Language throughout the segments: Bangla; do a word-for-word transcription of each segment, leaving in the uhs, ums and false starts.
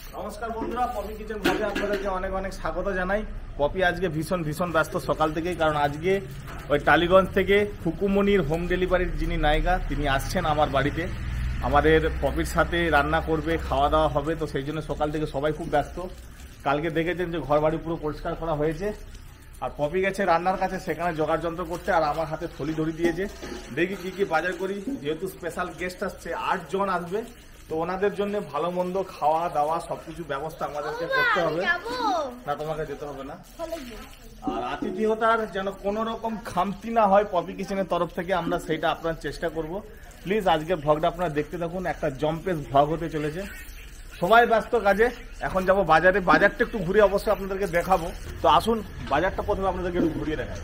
নমস্কার বন্ধুরা, পপি কিচেন ব্লগে আপনাদেরকে অনেক অনেক স্বাগত জানাই। পপি আজকে ভীষণ ভীষণ ব্যস্ত সকাল থেকেই, কারণ আজকে ওই টালিগঞ্জ থেকে ফুকুমনির হোম ডেলিভারির যিনি নায়িকা তিনি আসছেন আমার বাড়িতে। আমাদের পপির সাথে রান্না করবে, খাওয়া দাওয়া হবে, তো সেই জন্য সকাল থেকে সবাই খুব ব্যস্ত। কালকে দেখেছেন যে ঘর বাড়ি পুরো পরিষ্কার করা হয়েছে, আর পপি গেছে রান্নার কাছে সেখানে জোগাড় যন্ত্র করতে, আর আমার হাতে থলি ধরি দিয়েছে। দেখি কি কি বাজার করি, যেহেতু স্পেশাল গেস্ট আসছে, আট জন আসবে, তো ওনাদের জন্য ভালো মন্দ খাওয়া দাওয়া সবকিছু ব্যবস্থা আমাদেরকে করতে হবে। না তোমাকে যেতে হবে না। আর আতিথেয়তার যেন কোনো রকম খামতি না হয় পপি কিচেনের তরফ থেকে, আমরা সেইটা আপনার চেষ্টা করব। প্লিজ আজকের ভ্লগটা আপনারা দেখতে থাকুন, একটা জম্পেস ভ্লগ হতে চলেছে। সবাই ব্যস্ত কাজে, এখন যাব বাজারে। বাজারটা একটু ঘুরে অবশ্যই আপনাদেরকে দেখাবো, তো আসুন বাজারটা প্রথমে আপনাদেরকে একটু ঘুরিয়ে দেখাই।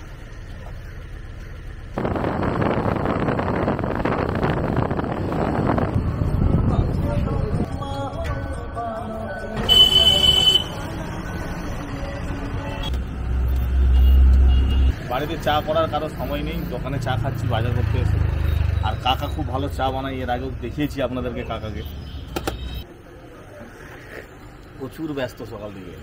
বাড়িতে চা করার কারো সময় নেই, দোকানে চা খাচ্ছি বাজার করতে এসে। আর কাকা খুব ভালো চা বানায়, এর আগেও দেখিয়েছি আপনাদেরকে কাকাকে। প্রচুর ব্যস্ত সকাল থেকে।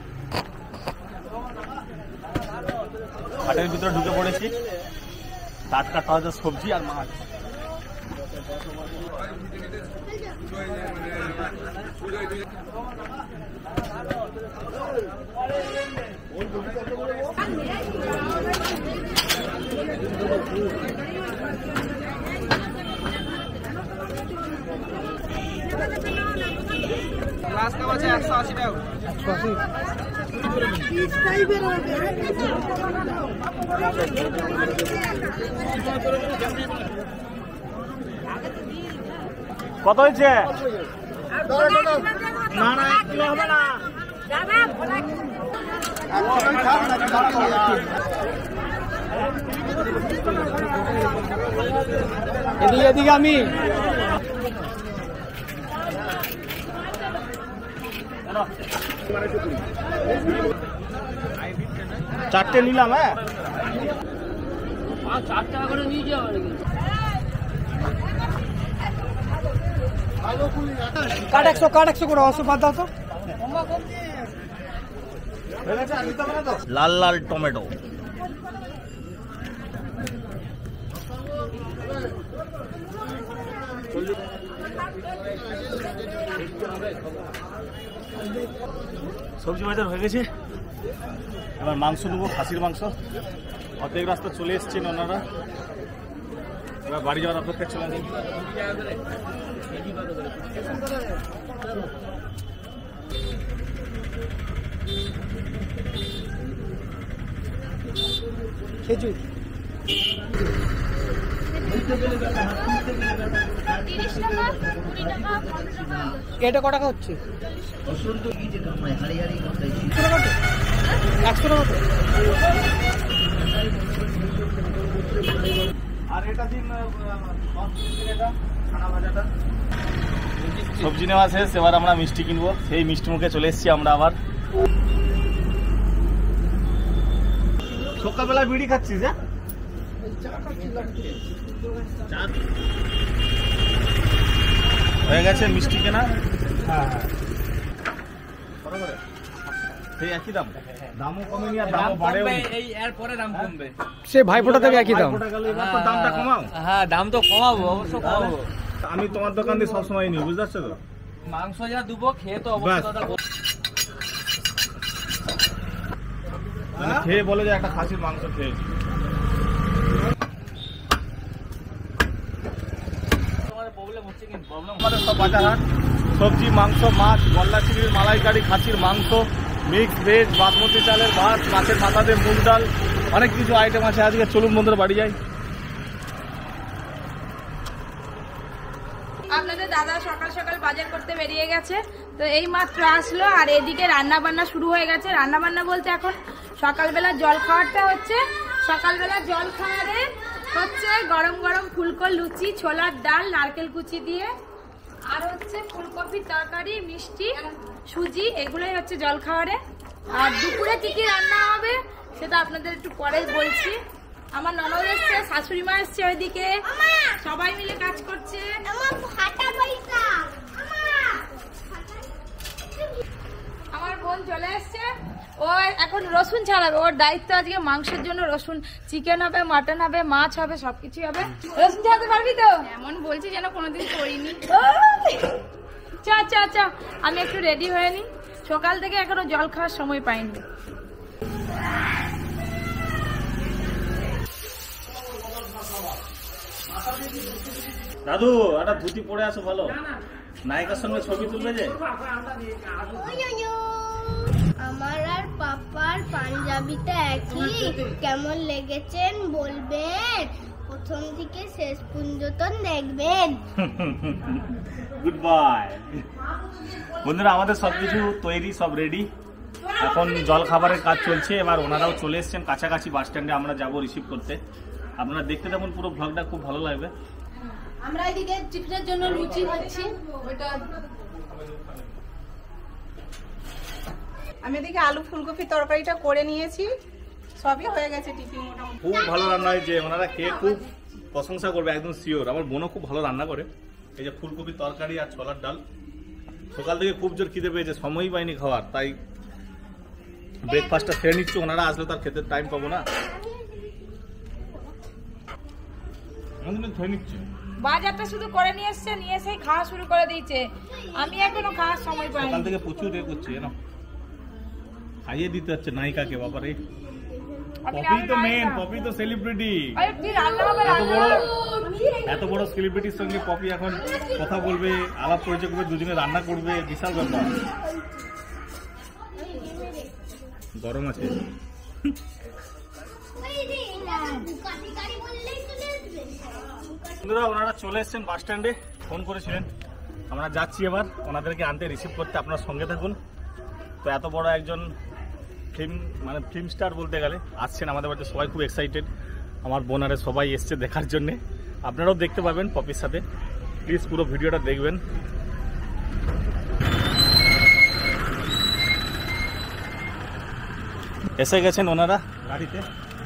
হাটের ভিতরে ঢুকে পড়েছি, টাটকা তাজা সবজি আর মাছ। একশো আশি টাকা। কত হয়েছে? না না এক কিলো হবে না। এদিকে এদিকে আমি চারটে নিলাম। হ্যাঁ চার টাকা করে নিয়ে যাওয়া। কাট একশো কাট একশো করে অশো বাদ দাও তো। লাল লাল টমেটো, সবজি বাজার হয়ে গেছে। এবার মাংস নেবো, খাসির মাংস। অর্ধেক রাস্তা চলে এসছেন ওনারা, এবার বাড়ি যাওয়ার অপেক্ষা চলে আসেন। খেজুর এটা ক টাকা হচ্ছে? একশো টাকা। আর এটা দিন সবজি নেওয়া শেষ, এবার আমরা মিষ্টি কিনবো। সেই মিষ্টি মুখে চলে এসেছি আমরা আবার। সকালবেলা বিড়ি খাচ্ছিস? হ্যাঁ হয়ে গেছে মিষ্টি কেনা। সেই একই দাম, দামও কমেনি আর দামও বাড়েও। এই এর পরে দাম কমবে, সে ভাইফোঁটা থেকে একই দাম। এবার তো দামটা কমাও। হ্যাঁ দাম তো কমাবো, অবশ্য কমাবো। আমি তোমার দোকান দিয়ে সবসময় নিই, বুঝতে পারছো তো। মাংস যা দুবো খেয়ে তো অবস্থা খেয়ে বলে যে একটা খাসির মাংস খেয়েছি। সব বাজার হাট, সবজি মাংস মাছ, গলদা চিংড়ির মালাইকারি, খাসির মাংস, মিক্স ভেজ, বাসমতি চালের ভাত, মাছের মাথা দিয়ে মুগ ডাল, অনেক কিছু আইটেম আছে আজকে। চলুন বন্ধুরা বাড়ি যাই। আপনাদের দাদা সকাল সকাল বাজার করতে বেরিয়ে গেছে, তো এই মাত্র আসলো। আর এদিকে রান্না বান্না শুরু হয়ে গেছে। রান্না বান্না বলতে এখন সকালবেলা জল খাওয়ারটা হচ্ছে। সকালবেলা জল খাওয়ারে হচ্ছে গরম গরম ফুলকো লুচি, ছোলার ডাল, নারকেল কুচি দিয়ে, আর হচ্ছে ফুলকপির তরকারি, মিষ্টি, সুজি, এগুলোই হচ্ছে জল খাওয়ারে। আর দুপুরে কি কি রান্না হবে সেটা আপনাদের একটু পরে বলছি। আমার ননদ এসছে, শাশুড়ি মা এসছে, ওইদিকে সবাই মিলে কাজ করছে। এখন রসুন ছাড়াবে, ওর দায়িত্ব আজকে মাংসের জন্য রসুন, চিকেন হবে, মাটন হবে, মাছ হবে, সবকিছু হবে। রসুন ছাড়াতে পারবি তো? এমন বলছি যেন কোনোদিন করিনি। চা চা চা আমি একটু রেডি হয়ে নি, সকাল থেকে এখনো জল খাওয়ার সময় পাইনি। দাদু একটা ধুতি পরে আসো, ভালো নায়িকার সঙ্গে ছবি তুলবে যে। আমার আর পাপার পাঞ্জাবিটা একই, কেমন লেগেছেন বলবেন, প্রথম থেকে শেষ পর্যন্ত দেখবেন। গুড বাই বন্ধুরা, আমাদের সবকিছু তৈরি, সব রেডি। এখন জল খাবারের কাজ চলছে, এবার ওনারাও চলে এসছেন কাছাকাছি বাস স্ট্যান্ডে, আমরা যাব রিসিভ করতে। আপনারা দেখতে থাকুন পুরো ব্লগটা, খুব ভালো লাগবে। আমরা এদিকে চিপসের জন্য লুচি খাচ্ছি, ওটা আমি এদিকে আলু ফুলকপি তরকারিটা করে নিয়েছি, সবই হয়ে গেছে টিফিন মোটামুটি। খুব ভালো রান্না হয়েছে, ওনারা খেয়ে খুব প্রশংসা করবে, একদম শিওর। আমার বোনও খুব ভালো রান্না করে। এই যে ফুলকপি তরকারি আর ছোলার ডাল, সকাল থেকে খুব জোর খিদে পেয়েছে, সময়ই পাইনি খাওয়ার, তাই ব্রেকফাস্টটা সেরে নিচ্ছি। ওনারা আসলে তার খেতে টাইম পাবো না, ধরে নিচ্ছে। বাজারটা শুধু করে নিয়ে এসছে, নিয়ে এসে খাওয়া শুরু করে দিয়েছে, আমি এখনো খাওয়ার সময় পাইনি। সকাল থেকে প্রচুর এ করছে, না খাইয়ে দিতে হচ্ছে নায়িকাকে। বাবারে, পপি তো মেন, পপি তো সেলিব্রিটি। আরে কি রান্না হবে, এত রান্না বড় হবে। এত বড় সেলিব্রিটির সঙ্গে পপি এখন কথা বলবে, আলাপ পরিচয় করবে, দুজনে রান্না করবে, বিশাল ব্যাপার। গরম আছে। বন্ধুরা, ওনারা চলে এসেছেন বাস স্ট্যান্ডে, ফোন করেছিলেন, আমরা যাচ্ছি এবার ওনাদেরকে আনতে, রিসিভ করতে। আপনার সঙ্গে থাকুন। তো এত বড় একজন ফিল্ম মানে ফিল্ম স্টার বলতে গেলে আসছেন আমাদের বাড়িতে, সবাই খুব এক্সাইটেড। আমার বোনারে সবাই এসছে দেখার জন্যে, আপনারাও দেখতে পাবেন পপির সাথে। প্লিজ পুরো ভিডিওটা দেখবেন। এসে গেছেন ওনারা গাড়িতে।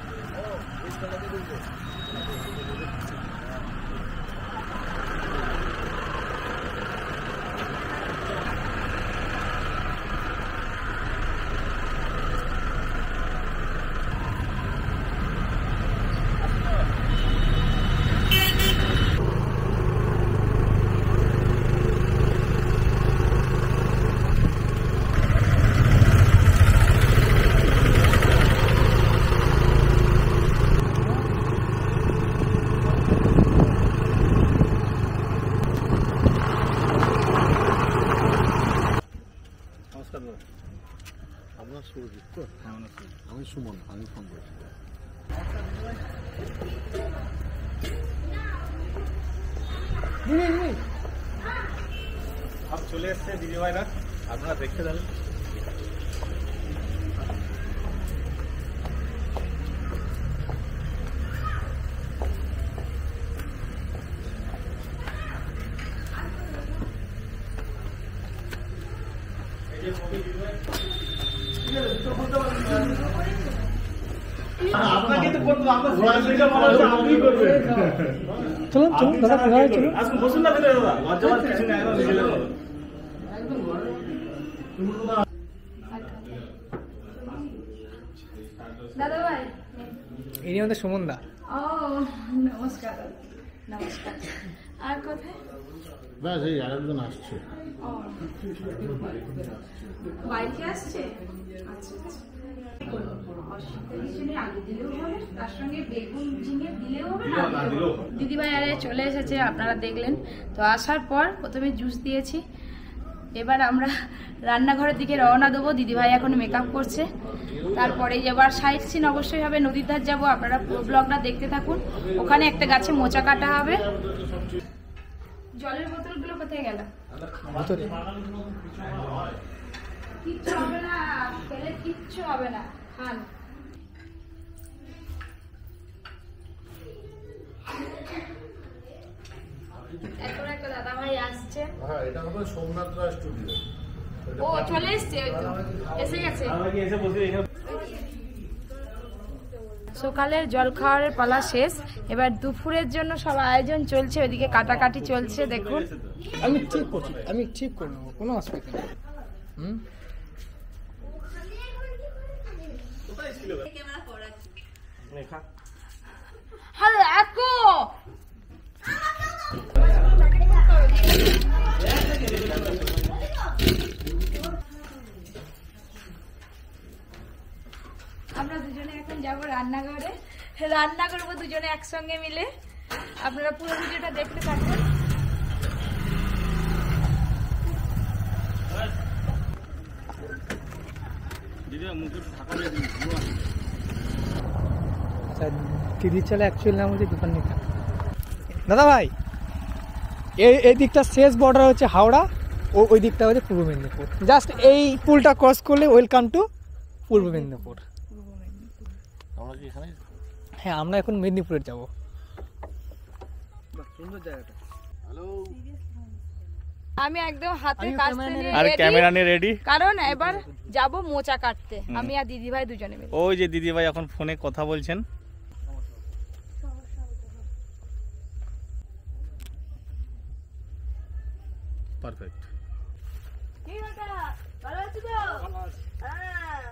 আপনার সুরজিৎ তো? আমি সুমন, আমি ফোন করেছি। সব চলে এসছে দিদি ভাইরা, আপনারা দেখতে থাকুন। আপনাকে তো করতে হবে, আপনি করবেন। চলুন চলুন দাদা, কোথায় চলুন, আসুন বসুন না ভিতরে দাদা, লজ্জাবাদ কিছু নেই, একদম নিজেদের মতো। দাদা ভাই, ইনি আমাদের সুমন দা। ও নমস্কার, নমস্কার। আর কোথায়? ব্যাস এই আরেকজন আসছে। ও বাইকে আসছে, আচ্ছা আচ্ছা। দিদিভাই আরে চলে এসেছে, আপনারা দেখলেন তো। আসার পর প্রথমে জুস দিয়েছি, এবার আমরা রান্নাঘরের দিকে রওনা দেবো। দিদিভাই এখন মেকআপ করছে, তারপরে এবার সাইড সিন অবশ্যই হবে, নদীর ধার যাবো। আপনারা পুরো ব্লগটা দেখতে থাকুন। ওখানে একটা গাছে মোচা কাটা হবে। জলের বোতলগুলো কোথায় গেল? ভিতরে। কিচ্ছু হবে না, খেলে কিচ্ছু হবে না, খান। এখন একটা দাদা ভাই আসছে। হ্যাঁ, এটা হবে সোমনাথ রায় স্টুডিও। ও চলে এসছে, ওই তো এসে গেছে। এসে বসে এখানে সকালের জল খাওয়ারের পালা শেষ, এবার দুপুরের জন্য সব আয়োজন চলছে, ওইদিকে কাটাকাটি চলছে দেখুন। আমি ঠিক করছি, আমি ঠিক করে নেবো, কোনো অসুবিধা নেই। হুম, হ্যালো আকো আমরা দুজনে এখন যাবো রান্নাঘরে, রান্না করবো দুজনে একসঙ্গে মিলে। আপনারা পুরো ভিডিওটা দেখতে থাকুন। দিদি চলে অ্যাকচুয়ালি নাম হচ্ছে দীপান্বিতা। দাদা ভাই, এই এই দিকটা শেষ বর্ডার হচ্ছে হাওড়া, ও ওই দিকটা হচ্ছে পূর্ব মেদিনীপুর। জাস্ট এই পুলটা ক্রস করলে ওয়েলকাম টু পূর্ব মেদিনীপুর। আমরা কি এখানে? হ্যাঁ, আমরা এখন মেদিনীপুরে যাব। সুন্দর জায়গাটা। হ্যালো, আমি একদম হাতে কাজ নিয়ে আর ক্যামেরা নিয়ে রেডি, কারণ এবার যাব মোচা কাটতে, আমি আর দিদি ভাই দুজনে মিলে। ওই যে দিদি ভাই এখন ফোনে কথা বলছেন। পারফেক্ট। কি কথা ভালো আছো তো? হ্যাঁ।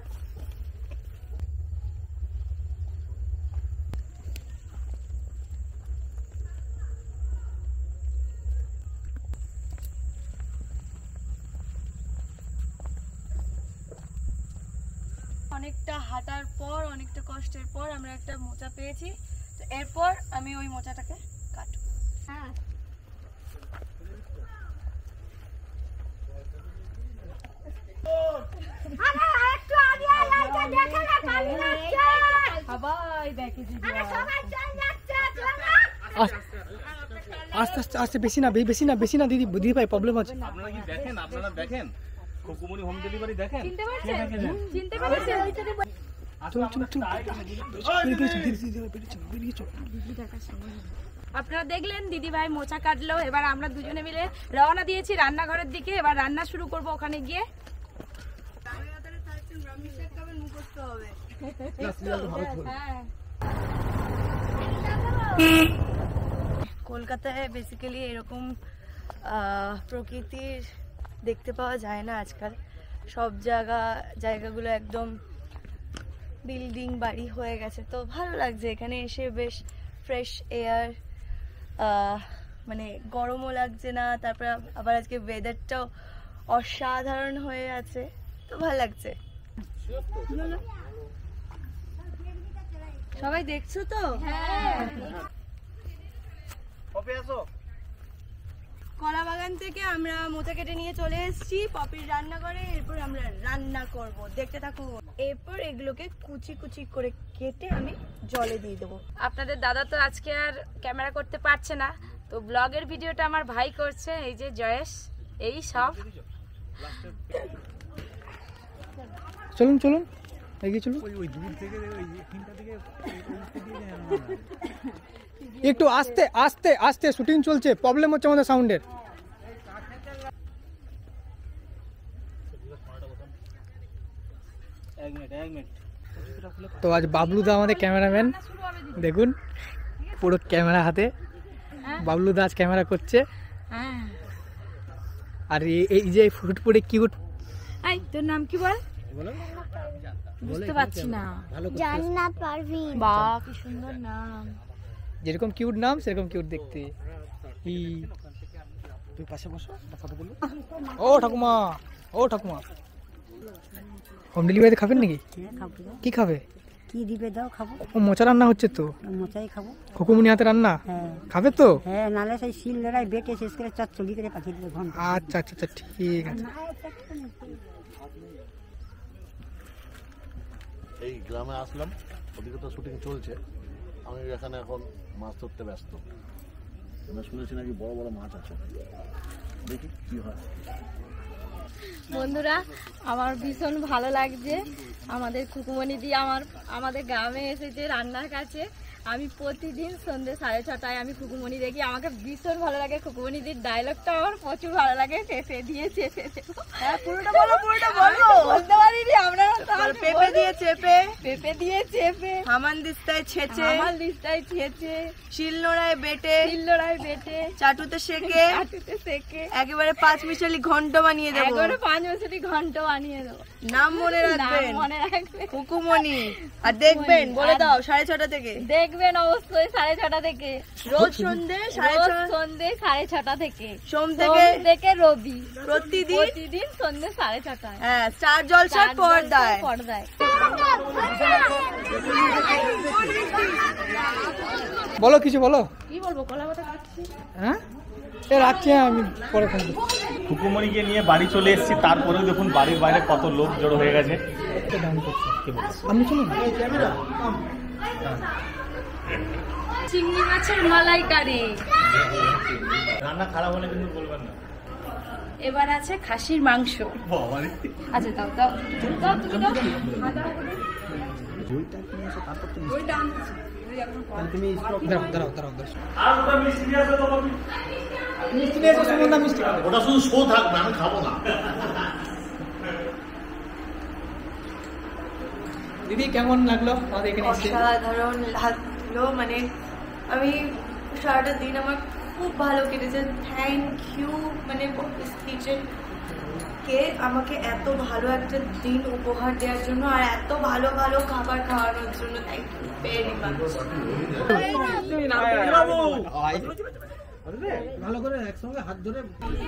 অনেকটা হাঁটার পর, অনেকটা কষ্টের পর আমরা একটা মোচা পেয়েছি। তো এরপর আমি ওই মোচাটাকে কাটবো। হ্যাঁ, আস্তে আস্তে আস্তে, বেশি না বেশি না বেশি না দিদি, দিদি ভাই প্রবলেম আছে। আপনারা কি দেখেন? আপনারা দেখেন খুকুমনি হোম ডেলিভারি দেখেন? চিনতে পারছেন? চিনতে পারছেন? চল চল চল, আপনারা দেখলেন দিদি ভাই মোচা কাটলো। এবার আমরা দুজনে মিলে রওনা দিয়েছি রান্নাঘরের দিকে। এবার রান্না শুরু করব ওখানে গিয়ে। কলকাতায় বেসিক্যালি এরকম প্রকৃতির দেখতে পাওয়া যায় না আজকাল। সব জায়গা জায়গাগুলো একদম বিল্ডিং বাড়ি হয়ে গেছে। তো ভালো লাগছে এখানে এসে, বেশ ফ্রেশ এয়ার, মানে গরমও লাগছে না। তারপর আবার আজকে ওয়েদারটাও অসাধারণ হয়ে আছে, তো ভালো লাগছে। সবাই দেখছো তো? কলা বাগান থেকে আমরা মোচা কেটে নিয়ে চলে এসেছি পপির রান্নাঘরে। এরপর আমরা রান্না করব, দেখতে থাকুন। এরপর এগুলোকে কুচি কুচি করে কেটে আমি জলে দিয়ে দেবো। আপনাদের দাদা তো আজকে আর ক্যামেরা করতে পারছে না, তো ব্লগের ভিডিওটা আমার ভাই করছে, এই যে জয়েশ। এই সব চলুন চলুন এগিয়ে চলুন। একটু আস্তে আস্তে আস্তে, শুটিং চলছে, প্রবলেম হচ্ছে আমাদের সাউন্ডের। তো আজ বাবলুদা আমাদের ক্যামেরাম্যান, দেখুন পুরো ক্যামেরা হাতে বাবলুদা আজ ক্যামেরা করছে। আর এই যে ফুটপুরে কিউট, এই তোর নাম কি বল? বুঝতে পারছি না। জান্না পারভিন। বাহ, কি সুন্দর নাম। যেরকম কিউট নাম সেরকম কিউট দেখতে। তুই পাশে বসো, কথা বলি। ও ঠাকুমা, ও ঠাকুমা, হোম ডেলিভারিতে খাবেন নাকি? কি খাবে? কি দিবে দাও, খাবো। ও মোচা রান্না হচ্ছে তো, মোচাই খাবো। খুকুমনি হাতে রান্না, হ্যাঁ খাবে তো? হ্যাঁ, নালে সেই শিল লড়াই বেটে শেষ করে চচ্চড়ি করে পাঠিয়ে দিলে ঘন্টা। আচ্ছা আচ্ছা আচ্ছা, ঠিক আছে। এই গ্রামে আসলাম, ওদিকে তো শুটিং চলছে, আমি এখানে এখন মাছ ধরতে ব্যস্ত। আমরা শুনেছি নাকি বড় বড় মাছ আছে, দেখি কি হয়। বন্ধুরা, আমার ভীষণ ভালো লাগছে। আমাদের খুকুমনি দি আমার আমাদের গ্রামে এসেছে রান্নার কাছে। আমি প্রতিদিন সন্ধ্যে সাড়ে ছটায় আমি খুকুমনি দেখি, আমাকে ভীষণ ভালো লাগে। খুকুমনি দির ডায়লগটা আমার প্রচুর ভালো লাগে। পেঁপে দিয়ে চেপে, হ্যাঁ পুরোটা বলো, পুরোটা বলো। বলতে পারিনি আমরা। পেঁপে দিয়ে চেপে, পেঁপে দিয়ে চেপে, হামান দিস্তায় ছেঁচে, হামান দিস্তায় ছেঁচে, শিলনোড়ায় বেটে, শিলনোড়ায় বেটে, চাটুতে সেকে, চাটুতে সেকে, একেবারে পাঁচ মিশালি ঘন্ট বানিয়ে দেবো। একেবারে পাঁচ মিশালি ঘন্ট বানিয়ে দেবো। নাম মনে রাখবেন, মনে রাখবে কুকুমনি। আর দেখবেন, বলে দাও, সাড়ে ছটা থেকে দেখবেন অবশ্যই সাড়ে ছটা থেকে, রোজ সন্ধ্যে সাড়ে রোজ ছটা সন্ধ্যে সাড়ে ছটা থেকে, সোম সোম থেকে থেকে রবি, প্রতিদিন প্রতিদিন সন্ধ্যে সাড়ে ছটায়। হ্যাঁ, স্টার জলসার পর্দায়। পর্দায়। বলো কিছু বলো। কি বলবো, কলা পাতা খাচ্ছি। হ্যাঁ এ রাখছি, আমি পরে ফোন করছি। খুকুমণিকে নিয়ে বাড়ি চলে এসেছি, তারপরেও দেখুন বাড়ির বাইরে কত লোক জড়ো হয়ে গেছে। আপনি চলুন। চিংড়ি মাছের মালাইকারি। রান্না খারাপ হলে কিন্তু বলবেন না। এবার আছে খাসির মাংস। বাবারে। আচ্ছা দাও দাও দাও, তুমি দাও। ওইটা আনতেছি। দাঁড়াও দাঁড়াও দাঁড়াও দাঁড়াও। আর ওটা মিষ্টি নিয়ে আসবে তো বাবু। মিষ্টি নিয়ে এসো, সুমনদা মিষ্টি খাবে। ওটা শুধু শো থাকবে, আমি খাবো না। দিদি কেমন লাগলো আমাদের এখানে এসে? অসাধারণ লাগলো, মানে আমি সারাটা দিন আমার খুব ভালো কেটেছে। থ্যাংক ইউ মানে কিচেন কে আমাকে এত ভালো একটা দিন উপহার দেওয়ার জন্য আর এত ভালো ভালো খাবার খাওয়ানোর জন্য। Thank you very much. ভালো করে একসঙ্গে হাত ধরে।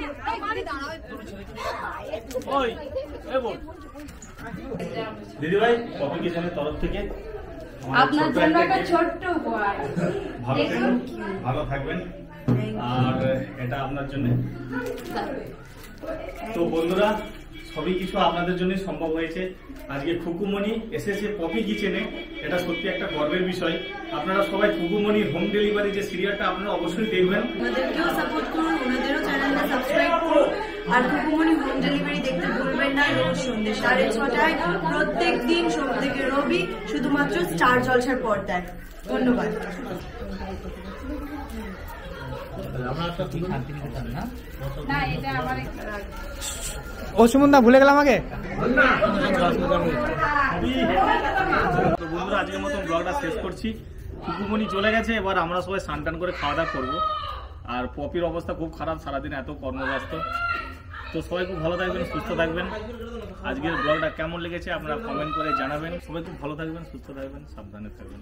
দিদি ভাই পপি কিচেনের তরফ থেকে আপনার জন্য একটা ছোট্ট উপহার। ভালো থাকবেন, ভালো থাকবেন। আর এটা আপনার জন্য। তো বন্ধুরা, সবই কিছু আপনাদের জন্যই সম্ভব হয়েছে। আজকে খুকুমণি এসেছে পপি কিচেনে, এটা সত্যি একটা গর্বের বিষয়। আপনারা সবাই খুকুমণির হোম ডেলিভারি যে সিরিয়ালটা আপনারা অবশ্যই দেখবেন। ওনাদেরকেও সাপোর্ট করুন, ওনাদেরও চ্যানেলটা সাবস্ক্রাইব করুন। আর কুকুমনি হোম ডেলিভারি দেখতে ভুলবেন না, রোজ সন্ধ্যে সাড়ে ছটায়, প্রত্যেক দিন সোম থেকে রবি, শুধুমাত্র স্টার জলসার পর্দায়। ধন্যবাদ। না এটা আমার ও সুমনদা ভুলে গেলাম আগে। তো বন্ধুরা, আজকের মতন ব্লগটা শেষ করছি। খুকুমণি চলে গেছে, এবার আমরা সবাই স্নান টান করে খাওয়া দাওয়া করবো। আর পপির অবস্থা খুব খারাপ, সারাদিন এত কর্মব্যস্ত। তো সবাই খুব ভালো থাকবেন, সুস্থ থাকবেন। আজকের ব্লগটা কেমন লেগেছে আপনারা কমেন্ট করে জানাবেন। সবাই খুব ভালো থাকবেন, সুস্থ থাকবেন, সাবধানে থাকবেন।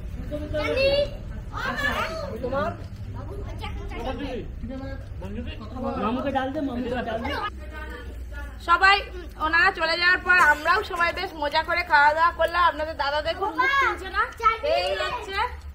সবাই উম, ওনারা চলে যাওয়ার পর আমরাও সবাই বেশ মজা করে খাওয়া দাওয়া করলাম। আপনাদের দাদা দেখুন মুখ তুলছে না, এই হচ্ছে